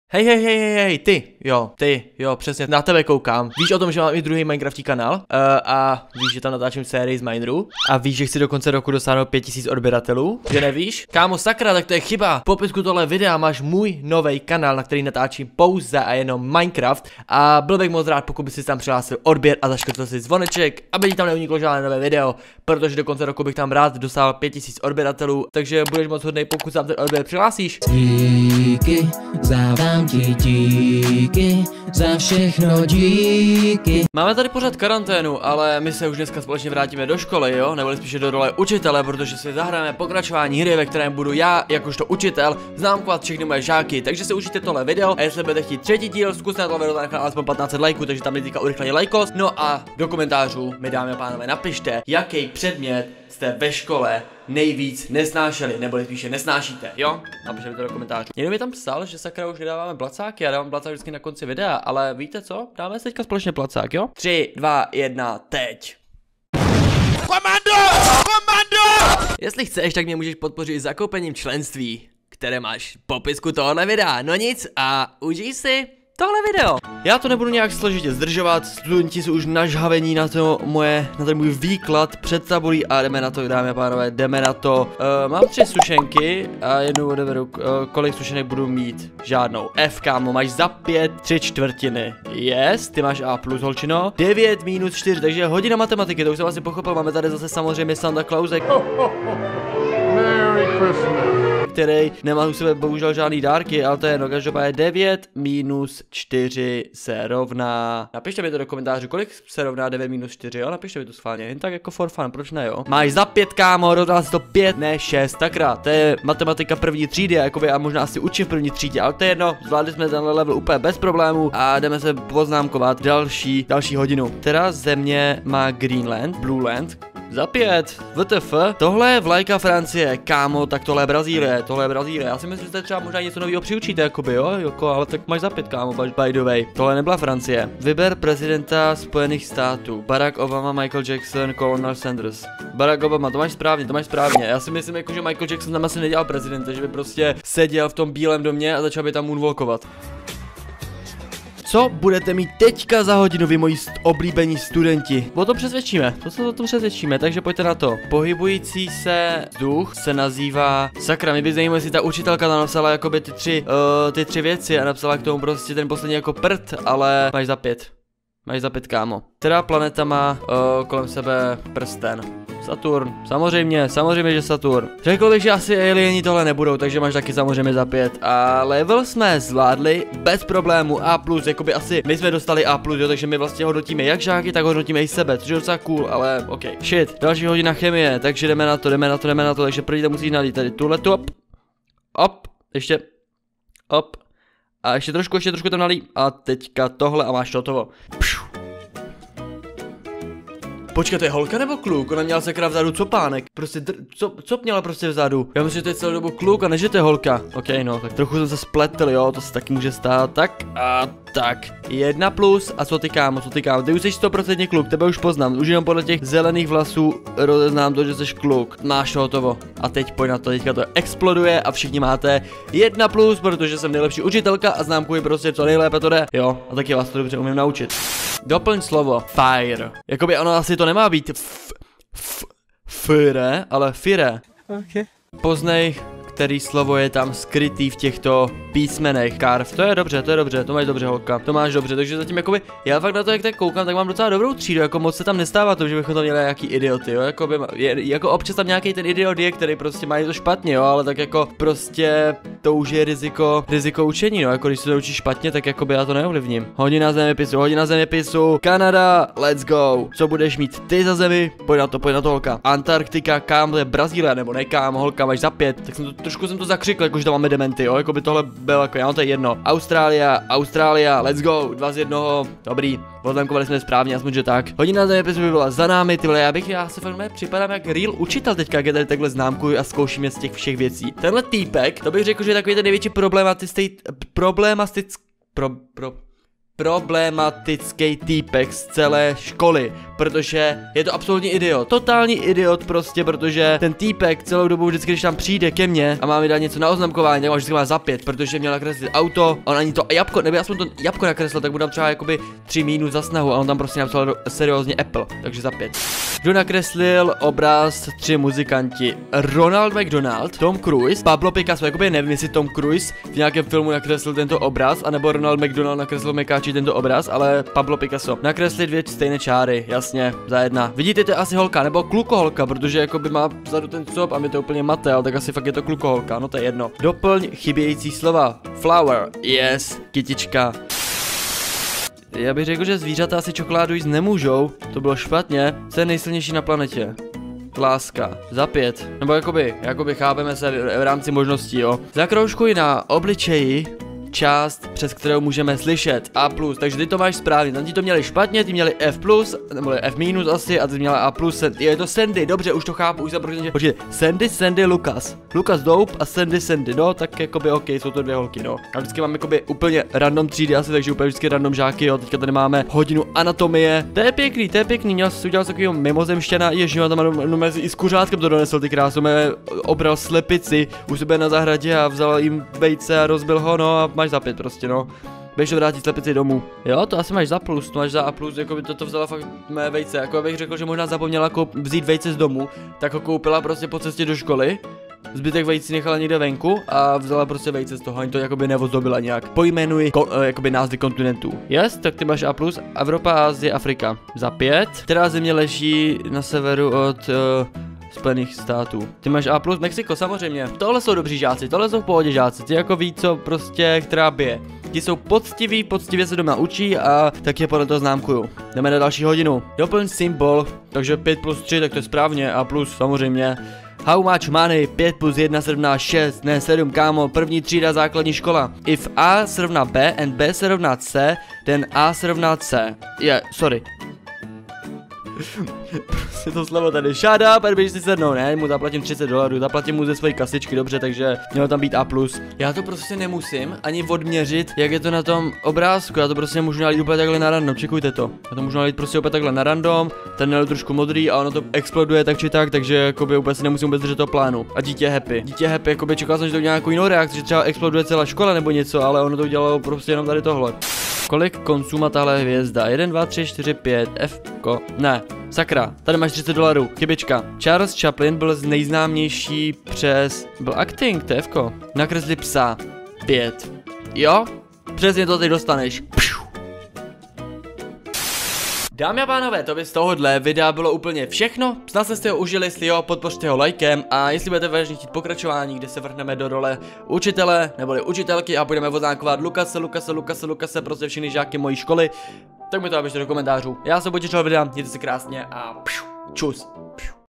Hej, ty, jo, přesně, na tebe koukám. Víš o tom, že mám i druhý Minecraftí kanál? A víš, že tam natáčím sérii z Mineru? A víš, že chci do konce roku dosáhnout 5000 odběratelů? Že nevíš? Kámo, sakra, tak to je chyba. V popisku tohle videa máš můj nový kanál, na který natáčím pouze a jenom Minecraft. A byl bych moc rád, pokud bys si tam přihlásil odběr a zaškrtl si zvoneček, aby ti tam neuniklo žádné nové video, protože do konce roku bych tam rád dosáhl 5000 odběratelů, takže budeš moc hodnej, pokud tam ten odběr přihlásíš. Díky, zadám ti díky, za všechno díky. Máme tady pořád karanténu, ale my se už dneska společně vrátíme do školy, jo? Nebo spíše do role učitele, protože si zahrajeme pokračování hry, ve kterém budu já, jakožto učitel, známkovat všechny moje žáky. Takže si užijte tohle video a jestli budete chtít třetí díl, zkuste na tohle video nechat alespoň 1500 lajků, takže tam teďka urychleně lajkos. No a do komentářů mi, dámy a pánové, napište, jaký předmět jste ve škole nejvíc nesnášeli, nebo spíše nesnášíte, jo? Napište mi to do komentářů. Někdo mi tam psal, že sakra už nedáváme placáky, já dávám placák vždycky na konci videa, ale víte co? Dáme si teďka společně placák, jo? 3, 2, 1, teď! Komando! Jestli chceš, tak mě můžeš podpořit zakoupením členství, které máš v popisku tohohle videa. No nic a užij si tohle video. Já to nebudu nějak složitě zdržovat, studenti jsou už nažhavení na ten můj výklad před tabulí a jdeme na to, dámy a pánové, jdeme na to. Mám 3 sušenky a jednu odeberu, kolik sušenek budu mít? Žádnou. F, kámo, máš za 5 3/4. Yes, ty máš A plus, holčino. 9 minus 4, takže hodina matematiky, to už jsem asi pochopil, máme tady zase samozřejmě Santa Clausek. Merry Christmas. Který nemá u sebe bohužel žádný dárky, ale to je jedno, každopádně 9 minus 4 se rovná. Napište mi to do komentářů, kolik se rovná 9 minus 4, jo? Napište mi to schválně, jen tak jako for fun, proč ne, jo? Máš za 5, kámo, rovná se to 5, ne 6, takrát, to je matematika první třídy, jakoby, a možná asi učím v první třídě, ale to je jedno, zvládli jsme tenhle level úplně bez problémů a jdeme se poznámkovat další hodinu. Která země má Greenland, Blueland? Za 5, WTF, tohle je vlajka Francie, kámo, tak tohle je Brazílie, já si myslím, že to třeba možná něco nového přiučíte, jakoby, jo, jako, ale tak máš za 5, kámo, by the way, tohle nebyla Francie. Vyber prezidenta Spojených států, Barack Obama, Michael Jackson, Colonel Sanders. Barack Obama, to máš správně, já si myslím, jako, že Michael Jackson tam asi nedělal prezidenta, že by prostě seděl v tom bílém domě a začal by tam moonwalkovat. Co budete mít teďka za hodinu, vy moji oblíbení studenti? O tom přesvědčíme, takže pojďte na to. Pohybující se vzduch se nazývá... Sakra, mě by zajímalo, jestli ta učitelka tam napsala jakoby ty tři věci a napsala k tomu prostě ten poslední jako prd, ale máš za 5. Máš za 5, kámo. Která planeta má kolem sebe prsten? Saturn, samozřejmě, že Saturn. Řekl bych, že asi alieni tohle nebudou, takže máš taky samozřejmě za 5. A level jsme zvládli bez problému A+, jakoby asi my jsme dostali A+, jo, takže my vlastně hodnotíme jak žáky, tak hodnotíme i sebe, což je docela cool, ale ok. Shit, další hodina chemie, takže jdeme na to, takže první to musí nalít tady tuhletu, op, ještě, op. A ještě trošku tam nalí a teďka tohle a máš to hotovo. Počkej, to je holka nebo kluk? Ona měla sakra vzadu copánek. Prostě co měla prostě vzadu? Já myslím, že to je celou dobu kluk a ne, že to je holka. Ok, no, tak trochu jsem se spletl, jo, to se taky může stát. Tak a tak. 1 plus a co ty kámo? Ty už jsi 100% kluk, tebe už poznám. Už jenom podle těch zelených vlasů rozeznám to, že jsi kluk. Máš to hotovo. A teď pojď na to, teďka to exploduje a všichni máte 1 plus, protože jsem nejlepší učitelka a známkuji prostě co nejlépe to jde. Jo, a taky vás to dobře umím naučit. Doplň slovo fire. Jakoby ono asi to nemá být fire, ale fire. Okay. Poznej, který slovo je tam skrytý v těchto písmenech. Karv, to je dobře, to máš dobře, holka, to máš dobře, takže zatím jakoby, já fakt na to, jak tak koukám, tak mám docela dobrou třídu, jako moc se tam nestává to, že bychom tam měli nějaký idioty, jo, jako občas tam nějaký ten idiot je, který prostě má to špatně, jo, ale tak jako prostě to už je riziko učení, no, jako když se to učí špatně, tak jakoby já to neovlivním. Hodina zeměpisu, Kanada, let's go. Co budeš mít ty za zemi? Pojď na to, holka. Antarktika, kámo, to je Brazílie, nebo ne, kámo, holka, máš za 5, tak trošku jsem to zakřikl, jakože tam máme dementy, jo, jako by tohle bylo jako, já to je jedno. Austrália, let's go, 2 z 1, dobrý, odlemkovali jsme správně, aspoň že tak. Hodina zeměpisu by byla za námi, ty vole, já se fakt připadám jak real učitel teďka, jak je tady takhle známkuju a zkouším je z těch všech věcí. Tenhle týpek, to bych řekl, že je takový ten největší problematický týpek z celé školy, protože je to absolutní idiot, totální idiot prostě, protože ten týpek celou dobu vždycky, když tam přijde ke mně a má mi dát něco na oznamkování, tak vždycky má za 5, protože měl nakreslit auto, on ani to jabko, nebo aspoň to jabko nakreslil, tak mu dám třeba jakoby 3 minus za snahu a on tam prostě napsal seriózně Apple, takže za 5. Kdo nakreslil obraz 3 muzikanti? Ronald McDonald, Tom Cruise, Pablo Picasso, jakoby nevím, jestli Tom Cruise v nějakém filmu nakreslil tento obraz, anebo Ronald McDonald nakreslil Mekáči tento obraz, ale Pablo Picasso. Nakreslit 2 stejné čáry, jasně, za 1. Vidíte, to je asi holka, nebo klukoholka, protože jakoby má vzadu ten cop a mi to úplně mate, ale tak asi fakt je to klukoholka, no to je jedno. Doplň chybějící slova. Flower, yes, kytička. Já bych řekl, že zvířata asi čokoládu jíst nemůžou, to bylo špatně. Co je nejsilnější na planetě? Láska, za 5. Nebo jakoby chápeme se v rámci možností, jo. Zakroužkuj na obličeji část, přes kterou můžeme slyšet A+, takže ty to máš správně, tam ti to měli špatně, ty měli F+, nebo F- asi a ty měla A+, je to Sandy, dobře, už to chápu, už se počkejte, Sandy, Lucas Dope a Sandy, no, tak jakoby ok, jsou to 2 holky, no. A vždycky mám jakoby úplně random třídy asi, takže úplně vždycky random žáky, jo, teďka tady máme hodinu anatomie, to je pěkný, měl jsi udělat takovýho mimozemšťana, ježiš, tam mezi i s kuřátkem to donesl, ty krásy, obral slepici u sebe na zahradě a vzal jim vejce a rozbil ho, no a máš za 5 prostě, no. Běž to vrátit slepici domů. Jo, to asi máš za plus, to máš za A+, jako by to vzala fakt mé vejce, jako abych řekl, že možná zapomněla vzít vejce z domu, tak ho koupila prostě po cestě do školy. Zbytek vejci nechala někde venku a vzala prostě vejce z toho, ani to jakoby neozdobila nějak. Pojmenuji jakoby názvy kontinentů. Yes, tak ty máš A+, Evropa, Asie, Afrika. Za 5. Která země leží na severu od Spojených států. Ty máš A+, Mexiko, samozřejmě. Tohle jsou dobří žáci, tohle jsou v pohodě žáci. Ty jako ví, co prostě, která bije. Ti jsou poctiví, poctivě se doma učí a tak je podle toho známkuju. Jdeme na další hodinu. Doplň symbol, takže 5 + 3, tak to je správně, A+, samozřejmě. How much money? 5 + 1 = 6, ne 7, kámo, první třída základní škola. If A = B and B = C, then A = C. Sorry. Prostě to slovo tady, shut up, a běž si sednou, ne, mu zaplatím $30, zaplatím mu ze své kasičky, dobře, takže mělo tam být A+. Já to prostě nemusím ani odměřit, jak je to na tom obrázku, já to prostě můžu nalít úplně takhle na random, čekujte to. Já to můžu nalít prostě úplně takhle na random, ten je trošku modrý a ono to exploduje tak či tak, takže jakoby úplně si nemusím vůbec držet toho plánu. A dítě happy, jakoby čekal jsem, že to udělá nějakou jinou reakci, že třeba exploduje celá škola nebo něco, ale ono to udělalo prostě jenom tady tohle. Kolik konců má tahle hvězda? 1, 2, 3, 4, 5, F-ko, ne, sakra, tady máš $30, chybička. Charles Chaplin byl nejznámější byl acting, to je F-ko. Nakresli psa, 5. Jo? Přesně to teď dostaneš. Dámy a pánové, to by z tohohle videa bylo úplně všechno. Snad jste ho užili, jestli jo, podpořte ho lajkem a jestli budete vážně chtít pokračování, kde se vrhneme do role učitele neboli učitelky a budeme oznámkovat Lukase, prostě všechny žáky mojí školy, tak mi to napište do komentářů. Já se budu těšit videa, mějte se krásně a čus.